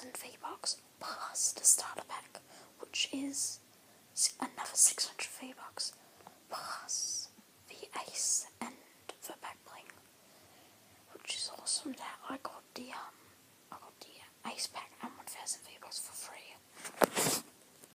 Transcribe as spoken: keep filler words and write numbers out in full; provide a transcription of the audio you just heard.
thousand V-Bucks plus the starter pack, which is another six hundred V-Bucks.